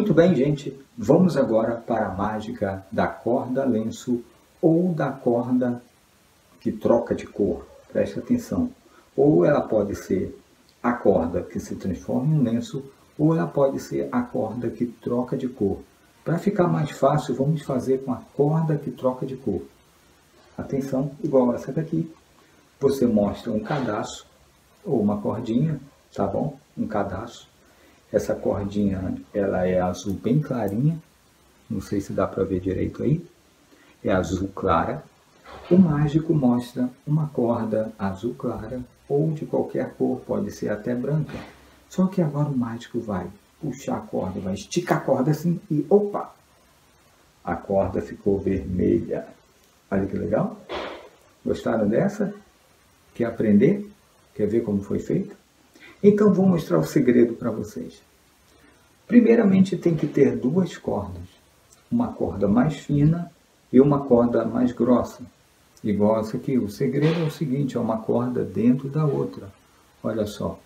Muito bem, gente. Vamos agora para a mágica da corda lenço ou da corda que troca de cor. Preste atenção. Ou ela pode ser a corda que se transforma em um lenço, ou ela pode ser a corda que troca de cor. Para ficar mais fácil, vamos fazer com a corda que troca de cor. Atenção, igual essa daqui. Você mostra um cadastro ou uma cordinha, tá bom? Um cadastro. Essa cordinha, ela é azul bem clarinha. Não sei se dá para ver direito aí. É azul clara. O mágico mostra uma corda azul clara ou de qualquer cor, pode ser até branca. Só que agora o mágico vai puxar a corda, vai esticar a corda assim e opa! A corda ficou vermelha. Olha que legal. Gostaram dessa? Quer aprender? Quer ver como foi feito? Então vou mostrar o segredo para vocês. Primeiramente tem que ter duas cordas. Uma corda mais fina e uma corda mais grossa. Igual essa aqui. O segredo é o seguinte, é uma corda dentro da outra. Olha só.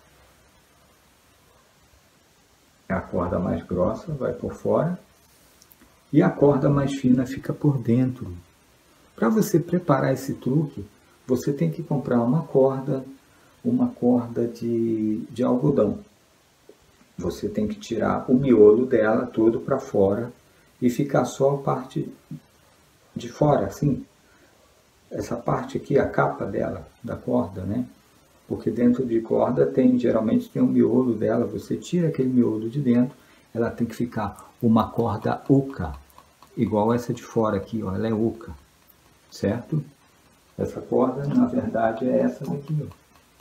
A corda mais grossa vai por fora e a corda mais fina fica por dentro. Para você preparar esse truque, você tem que comprar uma corda de algodão. Você tem que tirar o miolo dela todo para fora e ficar só a parte de fora, assim. Essa parte aqui, a capa dela, da corda, né? Porque dentro de corda geralmente tem um miolo dela, você tira aquele miolo de dentro, ela tem que ficar uma corda oca, igual essa de fora aqui, ó, ela é oca, certo? Essa corda, na verdade, é essa daqui, ó.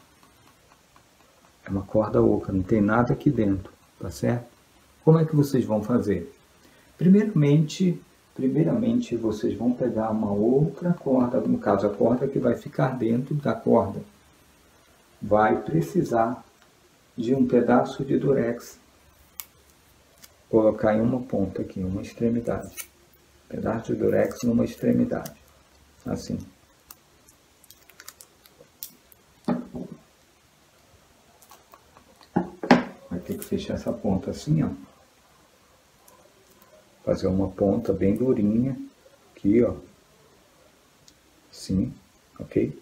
É uma corda oca, não tem nada aqui dentro, tá certo? Como é que vocês vão fazer? Primeiramente vocês vão pegar uma outra corda, no caso a corda que vai ficar dentro da corda. Vai precisar de um pedaço de durex. Colocar em uma ponta aqui, uma extremidade. Pedaço de durex numa extremidade. Assim. Vai ter que fechar essa ponta assim, ó. Fazer uma ponta bem durinha. Aqui, ó. Assim, ok?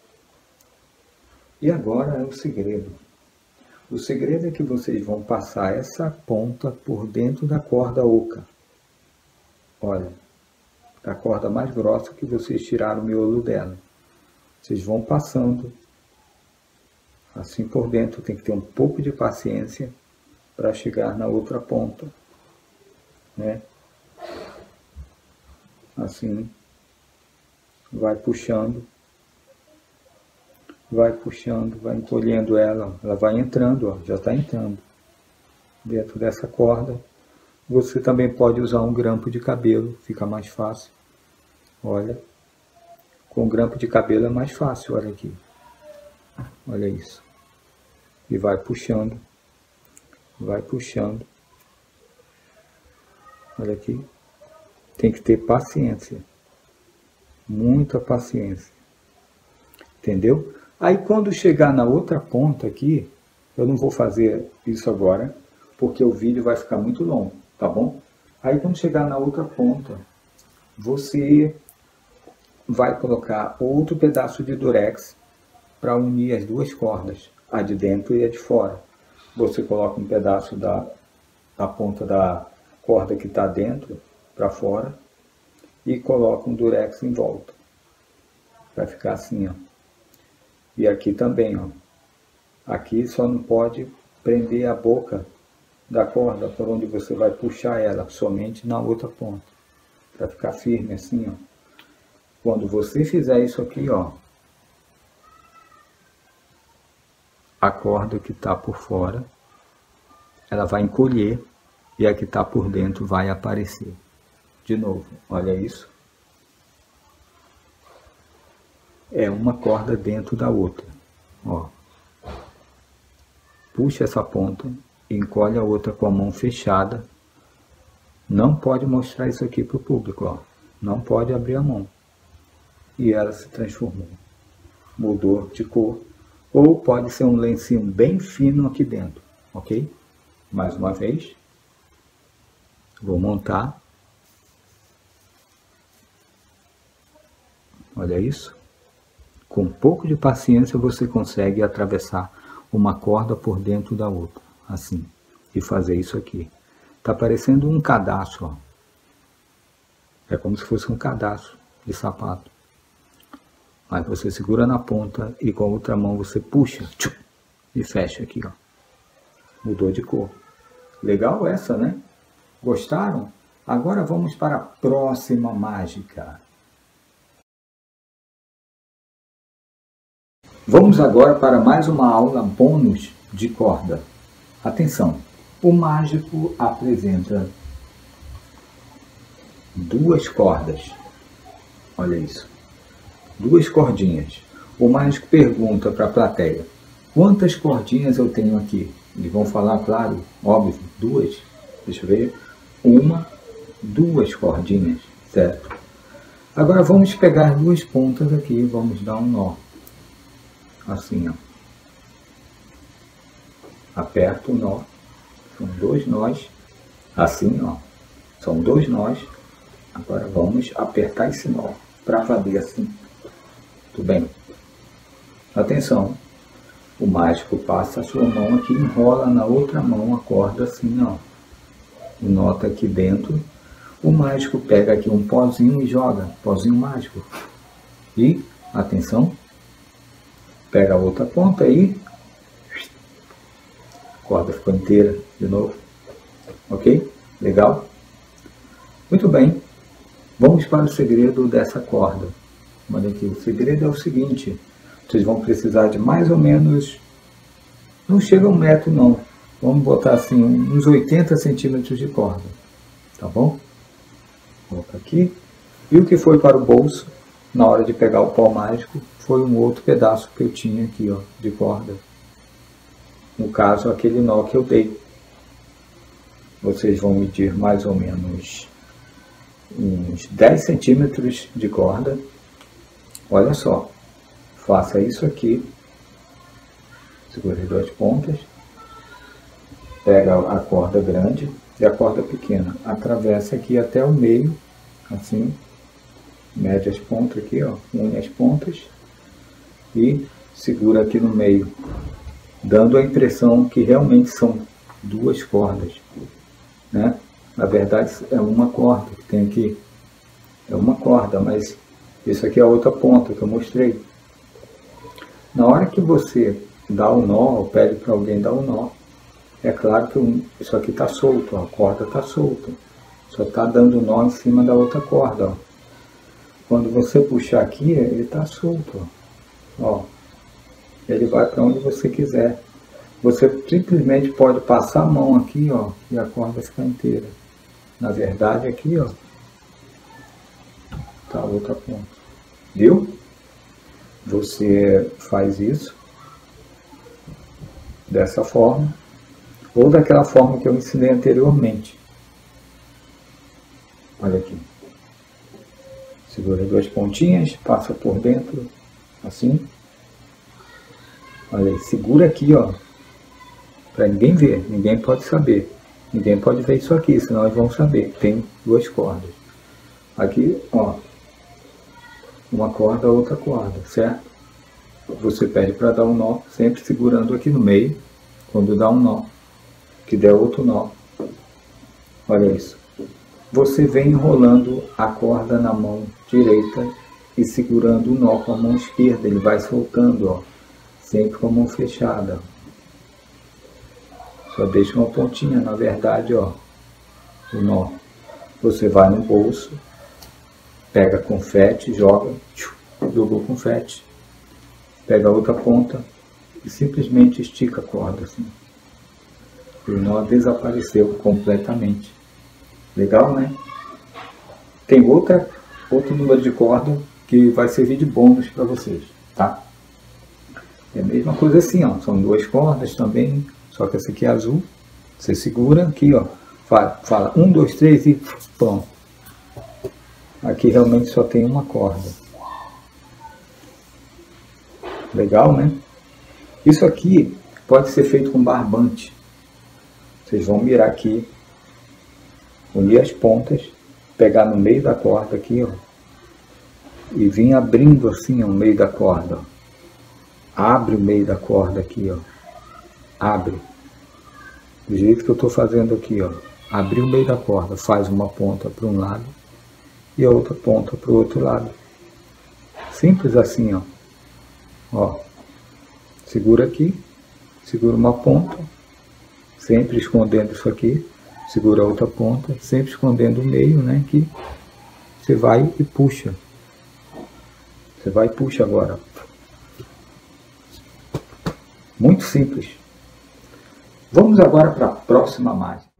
E agora é o segredo. O segredo é que vocês vão passar essa ponta por dentro da corda oca. Olha, a corda mais grossa que vocês tiraram o miolo dela. Vocês vão passando assim por dentro. Tem que ter um pouco de paciência para chegar na outra ponta, né? Assim, vai puxando. Vai puxando, vai encolhendo ela vai entrando, ó, já está entrando dentro dessa corda. Você também pode usar um grampo de cabelo, fica mais fácil. Olha, com grampo de cabelo é mais fácil, olha aqui. Olha isso. E vai puxando, vai puxando. Olha aqui. Tem que ter paciência, muita paciência. Entendeu? Aí quando chegar na outra ponta aqui, eu não vou fazer isso agora, porque o vídeo vai ficar muito longo, tá bom? Aí quando chegar na outra ponta, você vai colocar outro pedaço de durex para unir as duas cordas, a de dentro e a de fora. Você coloca um pedaço da ponta da corda que está dentro para fora e coloca um durex em volta. Vai ficar assim, ó. E aqui também, ó. Aqui só não pode prender a boca da corda por onde você vai puxar ela, somente na outra ponta. Para ficar firme assim, ó. Quando você fizer isso aqui, ó, a corda que está por fora, ela vai encolher e a que está por dentro vai aparecer. De novo, olha isso. É uma corda dentro da outra, ó. Puxa essa ponta e encolhe a outra com a mão fechada. Não pode mostrar isso aqui para o público, ó. Não pode abrir a mão. E ela se transformou. Mudou de cor. Ou pode ser um lencinho bem fino aqui dentro, ok? Mais uma vez. Vou montar. Olha isso. Com um pouco de paciência você consegue atravessar uma corda por dentro da outra, assim, e fazer isso aqui. Tá parecendo um cadastro, ó. É como se fosse um cadastro de sapato. Aí você segura na ponta e com a outra mão você puxa e fecha aqui, ó. Mudou de cor. Legal essa, né? Gostaram? Agora vamos para a próxima mágica. Vamos agora para mais uma aula bônus de corda. Atenção, o mágico apresenta duas cordas. Olha isso. Duas cordinhas. O mágico pergunta para a plateia: quantas cordinhas eu tenho aqui? Eles vão falar, claro, óbvio, duas. Deixa eu ver. Uma, duas cordinhas, certo? Agora vamos pegar duas pontas aqui e vamos dar um nó. Assim, ó. Aperto o nó. São dois nós. Assim, ó. São dois nós. Agora vamos apertar esse nó para valer assim. Tudo bem? Atenção. O mágico passa a sua mão aqui, enrola na outra mão a corda assim, ó. O nó tá aqui dentro. O mágico pega aqui um pozinho e joga. Pozinho mágico. E, atenção. Pega a outra ponta aí. A corda ficou inteira de novo. Ok? Legal? Muito bem. Vamos para o segredo dessa corda. Olha aqui, o segredo é o seguinte. Vocês vão precisar de mais ou menos... Não chega a 1 metro não. Vamos botar assim uns 80 centímetros de corda. Tá bom? Coloca aqui. E o que foi para o bolso, na hora de pegar o pó mágico, foi um outro pedaço que eu tinha aqui, ó, de corda. No caso, aquele nó que eu dei. Vocês vão medir mais ou menos uns 10 centímetros de corda. Olha só. Faça isso aqui. Segure as duas pontas. Pega a corda grande e a corda pequena. Atravessa aqui até o meio, assim. Mede as pontas aqui, ó. Une as pontas. E segura aqui no meio, dando a impressão que realmente são duas cordas, né? Na verdade é uma corda que tem aqui, é uma corda, mas isso aqui é a outra ponta que eu mostrei. Na hora que você dá o nó, ou pede para alguém dar o nó, é claro que isso aqui está solto, ó, a corda está solta, só está dando nó em cima da outra corda, ó. Quando você puxar aqui, ele está solto, ó. Ó, ele vai para onde você quiser. Você simplesmente pode passar a mão aqui, ó, e a corda fica inteira. Na verdade, aqui, ó, tá a outra ponta. Viu? Você faz isso dessa forma ou daquela forma que eu ensinei anteriormente. Olha aqui. Segura duas pontinhas, passa por dentro, assim. Olha aí, segura aqui, ó. Para ninguém ver, ninguém pode saber. Ninguém pode ver isso aqui, senão eles vão saber que tem duas cordas. Aqui, ó. Uma corda, outra corda, certo? Você pede para dar um nó, sempre segurando aqui no meio. Quando dá um nó, que der outro nó. Olha isso. Você vem enrolando a corda na mão direita e segurando o nó com a mão esquerda. Ele vai soltando, ó, sempre com a mão fechada. Só deixa uma pontinha, na verdade, ó, o nó. Você vai no bolso, pega confete, joga, jogou confete. Pega a outra ponta e simplesmente estica a corda assim. O nó desapareceu completamente. Legal, né? Tem outro número de corda que vai servir de bônus para vocês, tá? É a mesma coisa assim, ó. São duas cordas também, só que essa aqui é azul. Você segura aqui, ó. Fala 1, 2, 3 e pronto. Aqui realmente só tem uma corda. Legal, né? Isso aqui pode ser feito com barbante. Vocês vão mirar aqui unir as pontas, pegar no meio da corda aqui, ó, e vir abrindo assim, ó, o meio da corda, ó. Abre o meio da corda aqui, ó, abre, do jeito que eu estou fazendo aqui, ó, abrir o meio da corda, faz uma ponta para um lado e a outra ponta para o outro lado, simples assim, ó, ó, segura aqui, segura uma ponta, sempre escondendo isso aqui, segura a outra ponta, sempre escondendo o meio, né, que você vai e puxa, você vai e puxa agora, muito simples. Vamos agora para a próxima mágica.